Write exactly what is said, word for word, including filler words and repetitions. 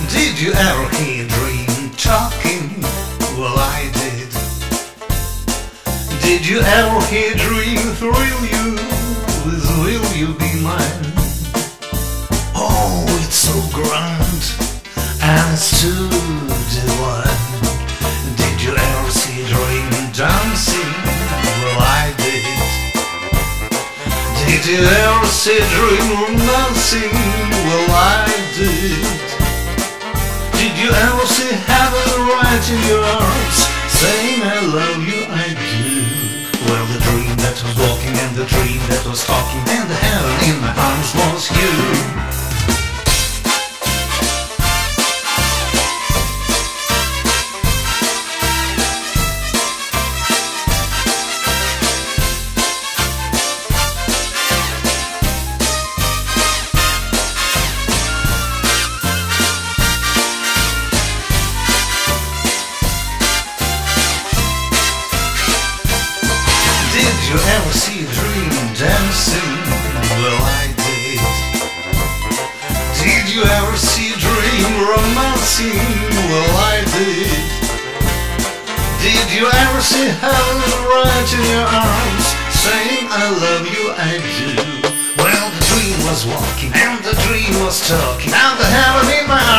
Did you ever hear a dream talking? Well, I did. Did you ever hear a dream thrill you with will you be mine? Oh, it's so grand and it's too divine. Did you ever see a dream dancing? Well, I did. Did you ever see a dream romancing? Well, I did. Did you ever see heaven right in your arms, saying I love you, I do? Well, the dream that was walking and the dream that was talking, and the heaven in my arms was you. Did you ever see a dream dancing? Well, I did. Did you ever see a dream romancing? Well, I did. Did you ever see heaven right in your arms, saying I love you, I do? Well, the dream was walking and the dream was talking, and the heaven in my arms